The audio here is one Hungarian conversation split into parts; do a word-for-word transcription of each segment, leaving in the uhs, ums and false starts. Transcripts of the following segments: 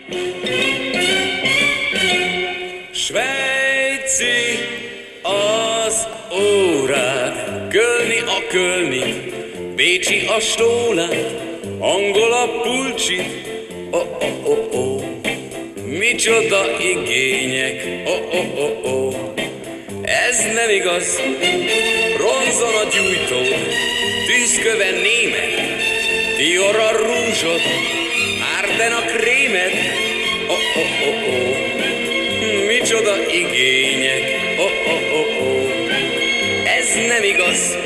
Svejci az órát, kölni a kölni, bécsi a stólát, angol a pulcsit, oh, oh, oh, oh. Micsoda igények, oh, oh, oh, oh. Ez nem igaz, bronzon a gyújtód, tűzköven német, Dior a rúzsod, Arden a krémed, oh, oh, oh, oh. Micsoda igények, oh, oh, oh, oh. Ez nem igaz.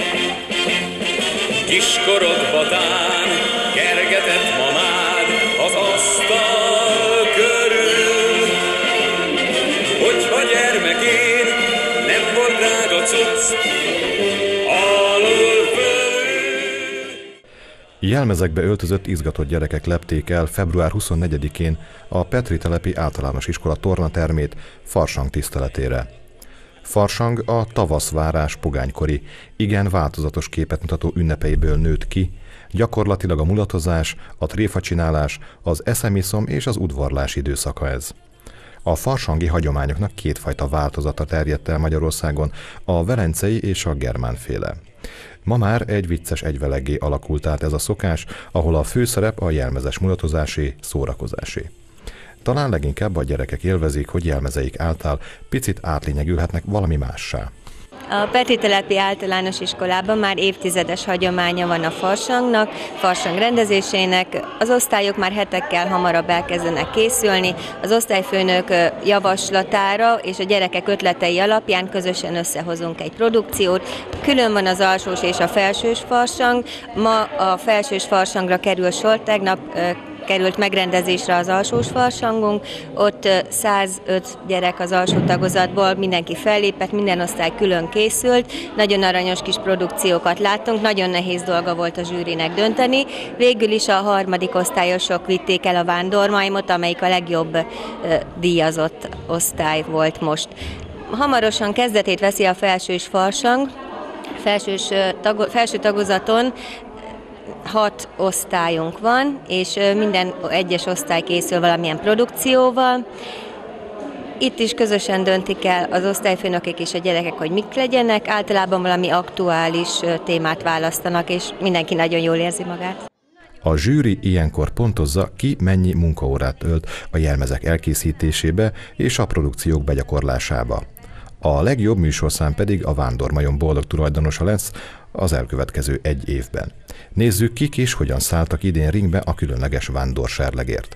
Kiskorodbatán kergetett mamád az asztal körül. Hogyha gyermekén nem volt drága cucc, alul fölül. Jelmezekbe öltözött izgatott gyerekek lepték el február huszonnegyedikén a Petri telepi általános iskola tornatermét farsang tiszteletére. Farsang a tavaszvárás pogánykori, igen változatos képet mutató ünnepeiből nőtt ki, gyakorlatilag a mulatozás, a tréfacsinálás, az eszemiszom és az udvarlás időszaka ez. A farsangi hagyományoknak kétfajta változata terjedt el Magyarországon, a velencei és a germánféle. Ma már egy vicces egyveleggé alakult át ez a szokás, ahol a főszerep a jelmezes mulatozásé, szórakozásé. Talán leginkább a gyerekek élvezik, hogy jelmezeik által picit átlényegülhetnek valami mássá. A Petri telepi általános iskolában már évtizedes hagyománya van a farsangnak, farsang rendezésének. Az osztályok már hetekkel hamarabb elkezdenek készülni. Az osztályfőnök javaslatára és a gyerekek ötletei alapján közösen összehozunk egy produkciót. Külön van az alsós és a felsős farsang. Ma a felsős farsangra kerül sor, tegnap került megrendezésre az alsós farsangunk, ott százöt gyerek az alsó tagozatból, mindenki fellépett, minden osztály külön készült, nagyon aranyos kis produkciókat láttunk, nagyon nehéz dolga volt a zsűrinek dönteni. Végül is a harmadik osztályosok vitték el a vándormajmot, amelyik a legjobb díjazott osztály volt most. Hamarosan kezdetét veszi a felsős farsang, felsős, tag, felső tagozaton hat osztályunk van, és minden egyes osztály készül valamilyen produkcióval. Itt is közösen döntik el az osztályfőnökök és a gyerekek, hogy mik legyenek. Általában valami aktuális témát választanak, és mindenki nagyon jól érzi magát. A zsűri ilyenkor pontozza, ki mennyi munkaórát ölt a jelmezek elkészítésébe és a produkciók begyakorlásába. A legjobb műsorszám pedig a Vándormajom boldog tulajdonosa lesz az elkövetkező egy évben. Nézzük, kik és hogyan szálltak idén ringbe a különleges vándorserlegért.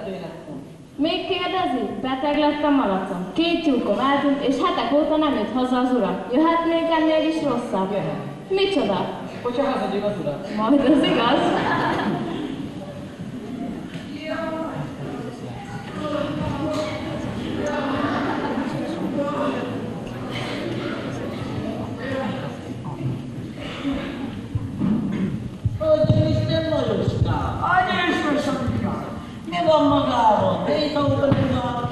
Még kérdezi? Beteg lett a malacom. Két tyúkom eltűnt, és hetek óta nem jött haza az uram. Jöhetnénk ennél is rosszabb? Jöhet. Micsoda? Hogyha hazadjuk az uram. Majd az igaz? Mi van magában? Hét óta nem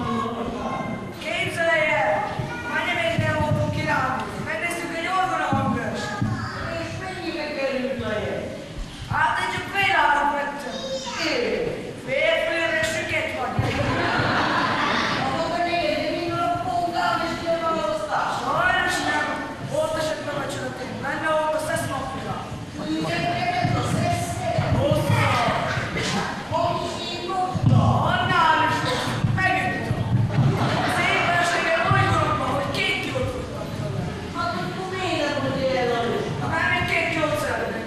Képzelj el! Már nem egyre voltunk kirándulni. Megnéztük egy orgonahangos. És mennyibe került a jegy? Hát én csak fél árat vettem. Fél félre süket vagy. Akkor te nézd, de minden a pókám és jön a osztás. Sajnos nem. Volt esett meg a csöntén. Benne volt a szesznapja. Ügyeket a szeszre. Hozzá. Hogy hívott? Annál is volt. Megüttem. Az éppenséggel oly gondolom, hogy két jót tudtam tőle. Hát akkor miért nem mondja el a lőtt? Már még két jót szeretnék.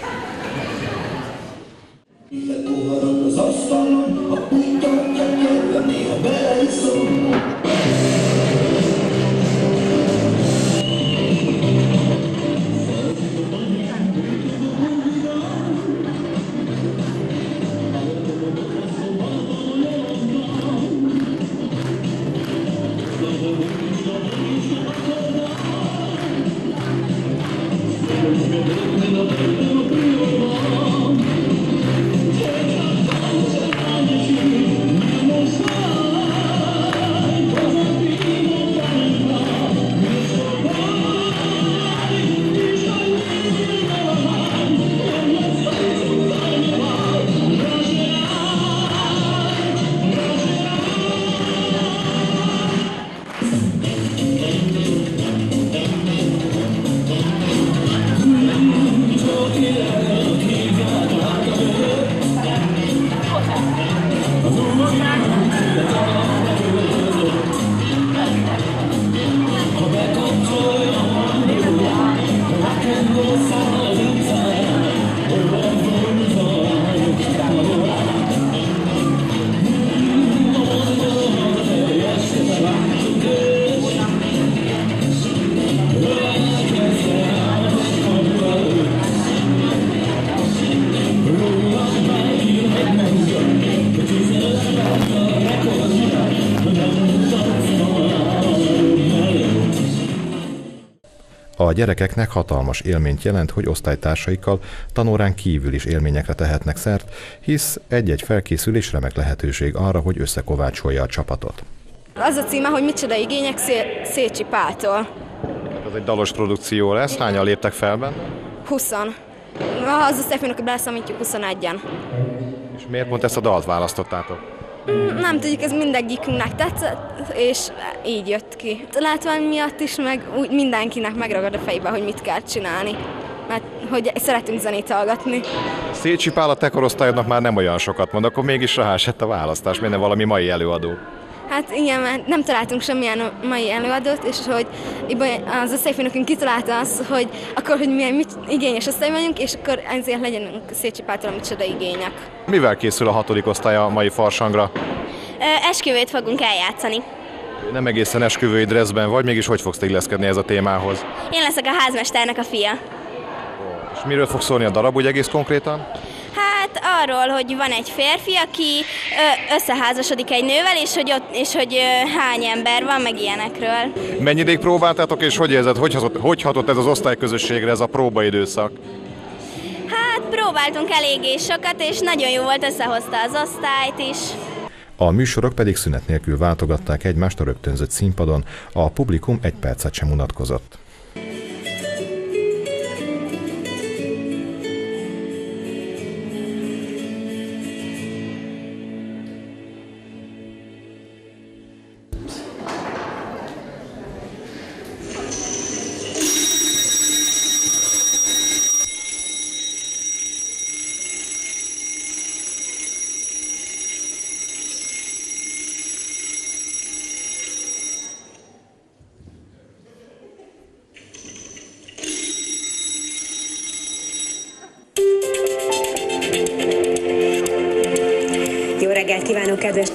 Ille poharat az asztalon, a pultokra kell, néha beleiszom. A gyerekeknek hatalmas élményt jelent, hogy osztálytársaikkal tanórán kívül is élményekre tehetnek szert, hisz egy-egy felkészülés remek lehetőség arra, hogy összekovácsolja a csapatot. Az a címe, hogy Micsoda igények Szécsi Páltól. Ez egy dalos produkció lesz, hányan léptek fel benne? huszon. Az osztályfőnököt beleszámítjuk huszonegyen. És miért pont ezt a dalt választottátok? Nem tudjuk, ez mindegyikünknek tetszett, és így jött ki. A látvány miatt is, meg úgy mindenkinek megragad a fejbe, hogy mit kell csinálni. Mert hogy szeretünk zenét hallgatni. Szécsi Pál, a te korosztályodnak már nem olyan sokat mond, akkor mégis ráesett a választás, miért nem valami mai előadó? Hát igen, mert nem találtunk semmilyen mai előadót, és hogy az osztályfőnökünk kitalálta azt, hogy akkor, hogy milyen mit, igényes osztály vagyunk, és akkor ezért legyenünk Szécsi Páltól a Micsoda igények. Mivel készül a hatodik osztály a mai farsangra? Ö, esküvőt fogunk eljátszani. Nem egészen esküvői dresszben vagy, mégis hogy fogsz illeszkedni ez a témához? Én leszek a házmesternek a fia. És miről fog szólni a darab, úgy egész konkrétan? Hát arról, hogy van egy férfi, aki összeházasodik egy nővel, és hogy, ott, és hogy hány ember van, meg ilyenekről. Mennyi ideig próbáltátok, és hogy érzed, hogy hatott, hogy hatott ez az osztályközösségre, ez a próbaidőszak? Hát próbáltunk eléggé sokat, és nagyon jó volt, összehozta az osztályt is. A műsorok pedig szünet nélkül váltogatták egymást a rögtönzött színpadon, a publikum egy percet sem unatkozott.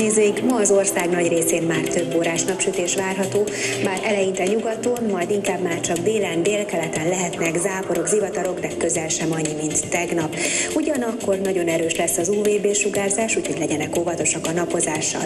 nézőink, ma az ország nagy részén már több órás napsütés várható, bár eleinte nyugaton, majd inkább már csak délen, délkeleten lehetnek záporok, zivatarok, de közel sem annyi, mint tegnap. Ugyanakkor nagyon erős lesz az u vé bé-sugárzás, úgyhogy legyenek óvatosak a napozással.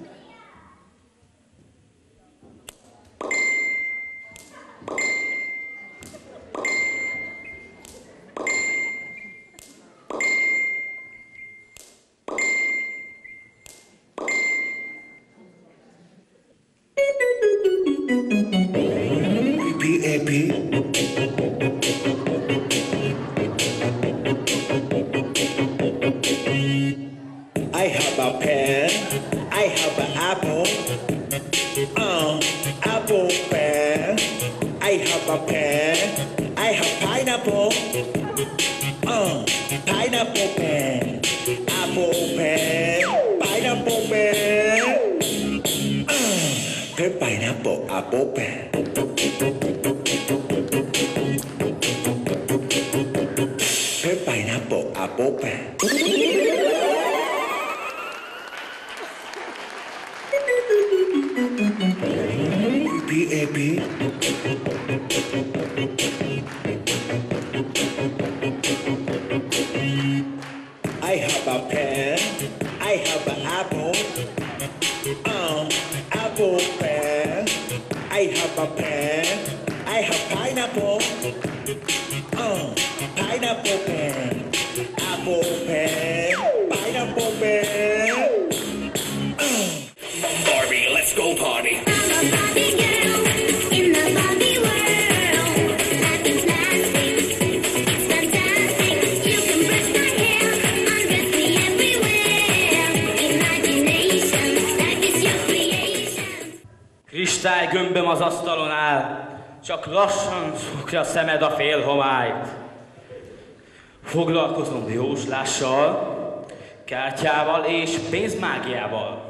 I have a pen, I have an apple, uh, apple pen. I have a pen, I have pineapple, uh, pineapple pen, apple pen, pineapple pen, uh, cái pineapple apple pen. Cái pineapple apple pen. P A P. I have a pen, I have an apple, uh, apple pen. I have a pen, I have pineapple, uh, pineapple pen, apple pen, pineapple pen. Uh. Barbie, let's go party. Kristálygömböm az asztalon áll, csak lassan szokja szemed a félhomályt. Foglalkozom jóslással, kártyával és pénzmágiával.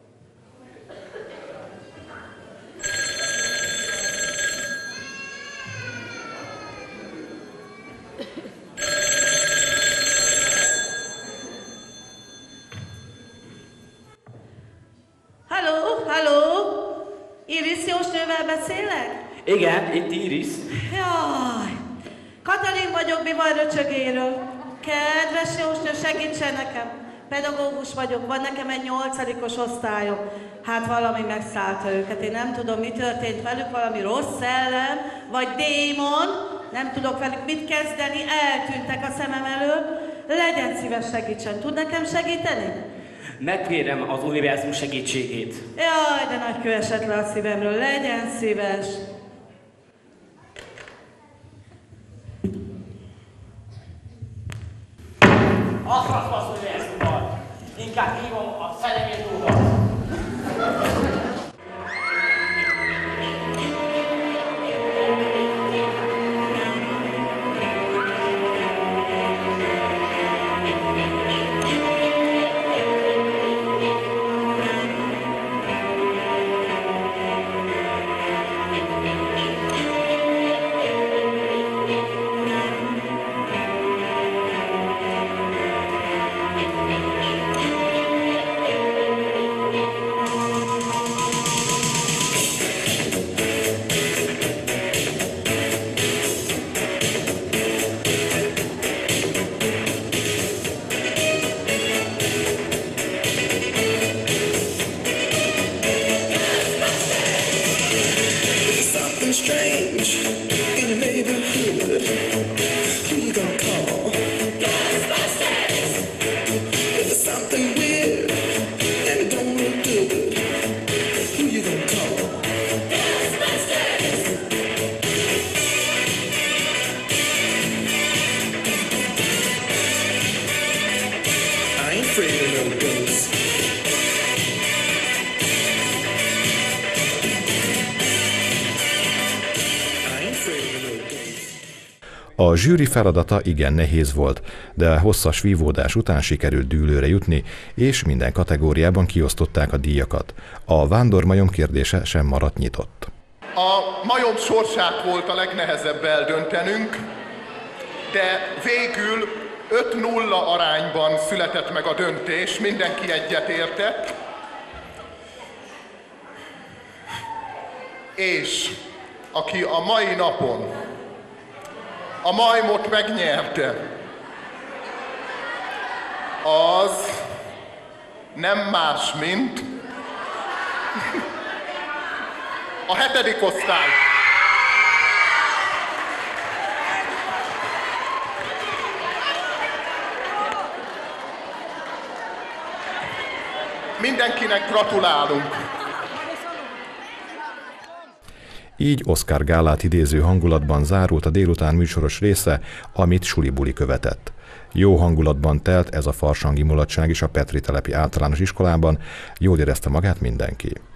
Halló, halló! Iris jósnővel beszélek? Igen, itt Iris. Jaj! Katalin vagyok Bivaj-Röcsögéről. Kedves jósnő, segítsen nekem! Pedagógus vagyok, van nekem egy nyolcadikos osztályom. Hát valami megszállta őket, én nem tudom, mi történt velük, valami rossz szellem, vagy démon, nem tudok velük mit kezdeni, eltűntek a szemem elől. Legyen szíves, segítsen, tud nekem segíteni? Megkérem az univerzum segítségét. Jaj, de nagy kő esett le a szívemről, legyen szíves. Akrat az univerzumban, inkább hívom a szellemét úrral. A zsűri feladata igen nehéz volt, de hosszas vívódás után sikerült dűlőre jutni, és minden kategóriában kiosztották a díjakat. A vándormajom kérdése sem maradt nyitott. A majom sorsát volt a legnehezebb eldöntenünk, de végül öt nulla arányban született meg a döntés, mindenki egyetértett, és aki a mai napon a majmot megnyerte, az nem más, mint a hetedik osztály. Mindenkinek gratulálunk! Így Oscar gálát idéző hangulatban zárult a délután műsoros része, amit suli-buli követett. Jó hangulatban telt ez a farsangi mulatság is a Petri telepi általános iskolában, jól érezte magát mindenki.